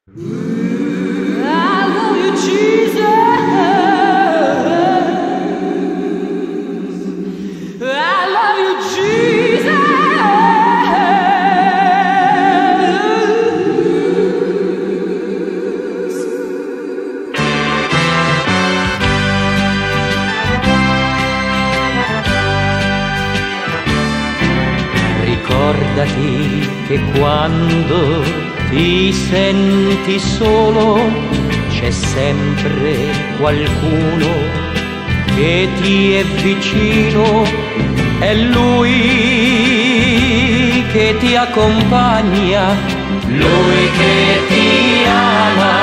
I love you, Jesus. I love you, Jesus. Ricordati che quando ti senti solo c'è sempre qualcuno che ti è vicino, è lui che ti accompagna, lui che ti ama.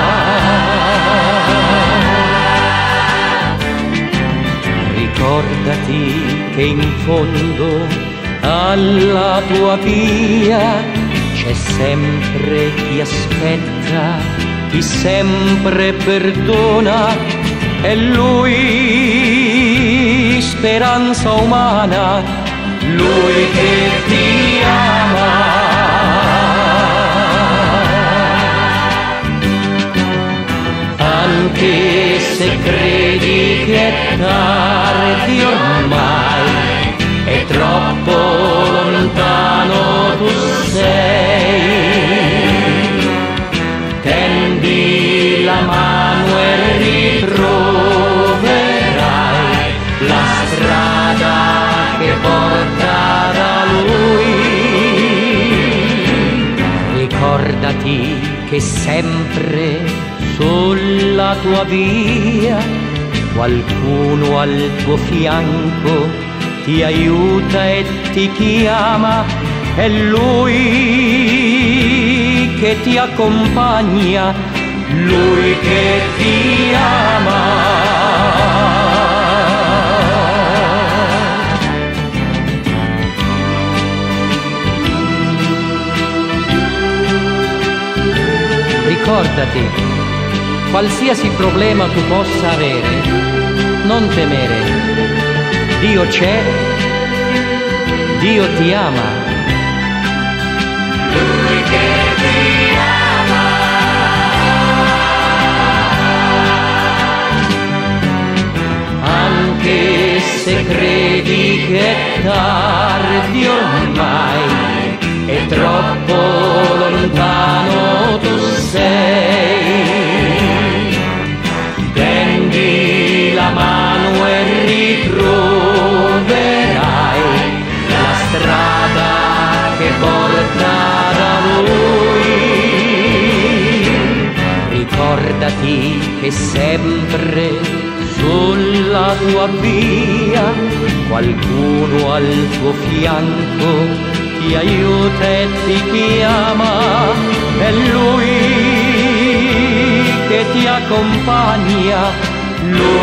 Ricordati che in fondo alla tua via c'è sempre chi aspetta, chi sempre perdona, è lui speranza umana, lui che ti ama. Anche se credi che è tardi ormai, è troppo lontano tu sei, tendi la mano e ritroverai la strada che porta da lui. Ricordati che sempre sulla tua via qualcuno al tuo fianco ti aiuta e ti chiama, è lui che ti accompagna, lui che ti ama. Ricordati, qualsiasi problema tu possa avere, non temere. Dio c'è, Dio ti ama. Lui che ti ama. Anche se credi che è tardi ormai, è troppo lontano tu sei, tendi la mano e ritroverai la strada che porta da lui. Ricordati che sempre sulla tua via qualcuno al tuo fianco ti aiuta e ti chiama, è lui che ti accompagna, lui